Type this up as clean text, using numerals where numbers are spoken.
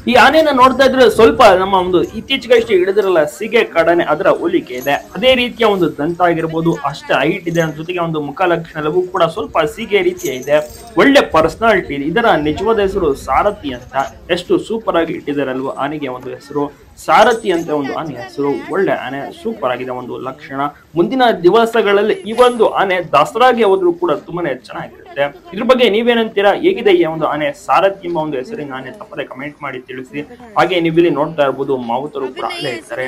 ಈ ಆನೆಯನ್ನ ನೋಡ್ತಾ ಇದ್ರೆ ಸ್ವಲ್ಪ ನಮ್ಮ ಒಂದು ಇತ್ತೀಚೆಗಷ್ಟೇ ಹಿಡಿದಿರಲ್ಲ ಸಿಗೆ ಕಡನೆ ಅದರ ಹೋಲಿಕೆ ಇದೆ. ಅದೇ ರೀತಿಯ ಒಂದು ದಂತ ಆಗಿರ್ಬೋದು, ಅಷ್ಟ ಹೈಟ್ ಇದೆ, ಜೊತೆಗೆ ಒಂದು ಮುಖ ಲಕ್ಷಣ ಎಲ್ಲವೂ ಕೂಡ ಸ್ವಲ್ಪ ಸಿಗೆ ರೀತಿಯ ಇದೆ. ಒಳ್ಳೆ ಪರ್ಸನಾಲಿಟಿ ಇದೆ. ಇದರ ನಿಜವಾದ ಹೆಸರು ಸಾರಥಿ ಅಂತ. ಎಷ್ಟು ಸೂಪರ್ ಆಗಿ ಇಟ್ಟಿದಾರಲ್ವ ಆನೆಗೆ ಒಂದು ಹೆಸರು ಸಾರಥಿ ಅಂತ ಒಂದು ಆನೆ ಹೆಸರು. ಒಳ್ಳೆ ಆನೆ, ಸೂಪರ್ ಆಗಿದೆ ಒಂದು ಲಕ್ಷಣ. ಮುಂದಿನ ದಿವಸಗಳಲ್ಲಿ ಈ ಒಂದು ಆನೆ ದಸರಾಗೆ ಹೋದ್ರು ಕೂಡ ತುಂಬಾನೇ ಚೆನ್ನಾಗಿರುತ್ತೆ. ಇದ್ರ ಬಗ್ಗೆ ನೀವೇನಂತೀರಾ? ಹೇಗಿದೆ ಈ ಒಂದು ಆನೆ ಸಾರಥಿ ಎಂಬ ಒಂದು ಹೆಸರಿನ ಆನೆ? ತಪ್ಪದೆ ಕಮೆಂಟ್ ಮಾಡಿ ತಿಳಿಸಿ. ಹಾಗೆ ನೀವು ಇಲ್ಲಿ ನೋಡ್ತಾ ಇರ್ಬೋದು ಮಾವುತರು ಕೂಡ ಅಲ್ಲೇ ಇರ್ತಾರೆ.